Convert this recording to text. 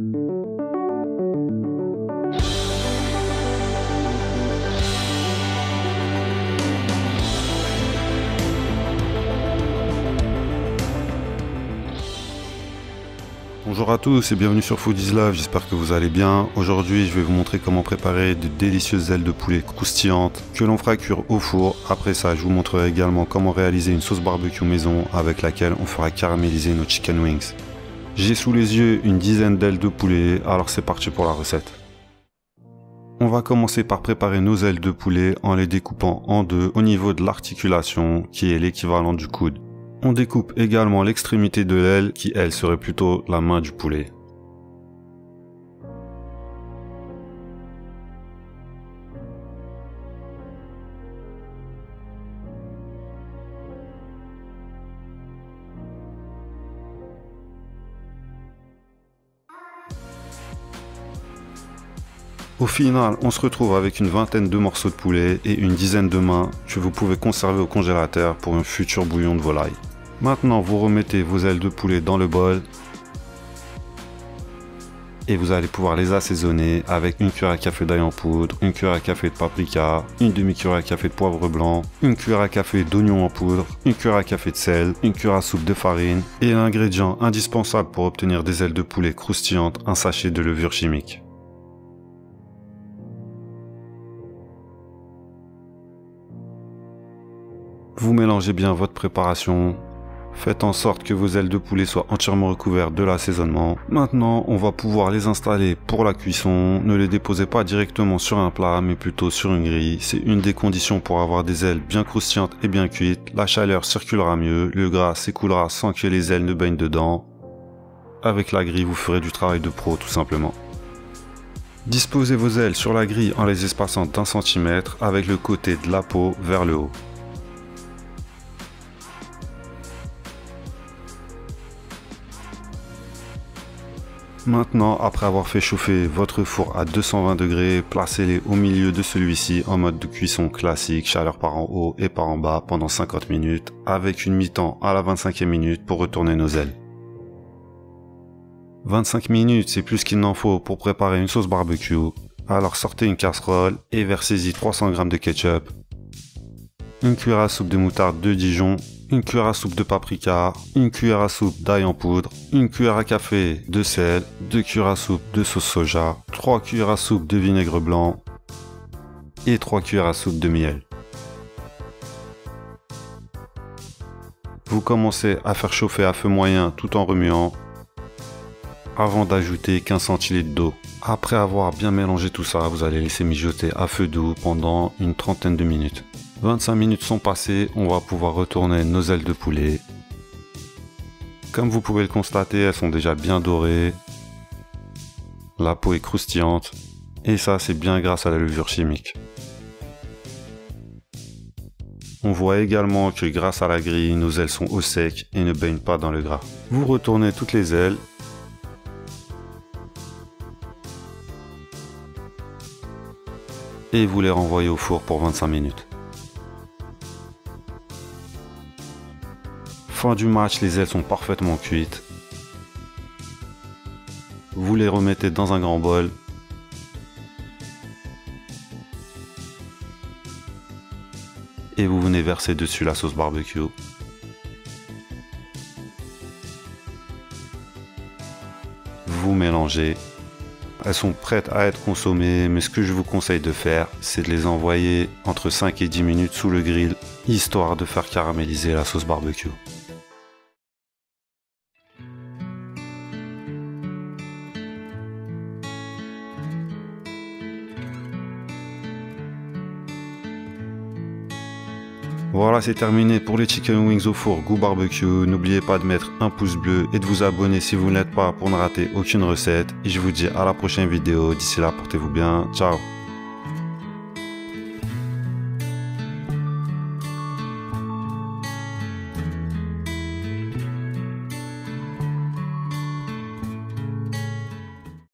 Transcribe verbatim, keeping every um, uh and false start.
Bonjour à tous et bienvenue sur Food is Love, j'espère que vous allez bien. Aujourd'hui je vais vous montrer comment préparer de délicieuses ailes de poulet croustillantes que l'on fera cuire au four. Après ça je vous montrerai également comment réaliser une sauce barbecue maison avec laquelle on fera caraméliser nos chicken wings. J'ai sous les yeux une dizaine d'ailes de poulet, alors c'est parti pour la recette. On va commencer par préparer nos ailes de poulet en les découpant en deux au niveau de l'articulation qui est l'équivalent du coude. On découpe également l'extrémité de l'aile qui, elle, serait plutôt la main du poulet. Au final, on se retrouve avec une vingtaine de morceaux de poulet et une dizaine de mains que vous pouvez conserver au congélateur pour un futur bouillon de volaille. Maintenant, vous remettez vos ailes de poulet dans le bol et vous allez pouvoir les assaisonner avec une cuillère à café d'ail en poudre, une cuillère à café de paprika, une demi-cuillère à café de poivre blanc, une cuillère à café d'oignon en poudre, une cuillère à café de sel, une cuillère à soupe de farine et l'ingrédient indispensable pour obtenir des ailes de poulet croustillantes, un sachet de levure chimique. Vous mélangez bien votre préparation. Faites en sorte que vos ailes de poulet soient entièrement recouvertes de l'assaisonnement. Maintenant, on va pouvoir les installer pour la cuisson. Ne les déposez pas directement sur un plat, mais plutôt sur une grille. C'est une des conditions pour avoir des ailes bien croustillantes et bien cuites. La chaleur circulera mieux, le gras s'écoulera sans que les ailes ne baignent dedans. Avec la grille, vous ferez du travail de pro tout simplement. Disposez vos ailes sur la grille en les espaçant d'un centimètre avec le côté de la peau vers le haut. Maintenant, après avoir fait chauffer votre four à deux cent vingt degrés, placez-les au milieu de celui-ci en mode de cuisson classique, chaleur par en haut et par en bas pendant cinquante minutes, avec une mi-temps à la vingt-cinquième minute pour retourner nos ailes. vingt-cinq minutes, c'est plus qu'il n'en faut pour préparer une sauce barbecue. Alors sortez une casserole et versez-y trois cents grammes de ketchup, une cuillère à soupe de moutarde de Dijon, une cuillère à soupe de paprika, une cuillère à soupe d'ail en poudre, une cuillère à café de sel, deux cuillères à soupe de sauce soja, trois cuillères à soupe de vinaigre blanc et trois cuillères à soupe de miel. Vous commencez à faire chauffer à feu moyen tout en remuant avant d'ajouter quinze centilitres d'eau. Après avoir bien mélangé tout ça, vous allez laisser mijoter à feu doux pendant une trentaine de minutes. vingt-cinq minutes sont passées, on va pouvoir retourner nos ailes de poulet. Comme vous pouvez le constater, elles sont déjà bien dorées. La peau est croustillante. Et ça, c'est bien grâce à la levure chimique. On voit également que grâce à la grille, nos ailes sont au sec et ne baignent pas dans le gras. Vous retournez toutes les ailes. Et vous les renvoyez au four pour vingt-cinq minutes. Fin du match, les ailes sont parfaitement cuites. Vous les remettez dans un grand bol. Et vous venez verser dessus la sauce barbecue. Vous mélangez. Elles sont prêtes à être consommées, mais ce que je vous conseille de faire, c'est de les envoyer entre cinq et dix minutes sous le grill, histoire de faire caraméliser la sauce barbecue. Voilà, c'est terminé pour les chicken wings au four goût barbecue. N'oubliez pas de mettre un pouce bleu et de vous abonner si vous ne l'êtes pas pour ne rater aucune recette. Et je vous dis à la prochaine vidéo. D'ici là, portez-vous bien. Ciao.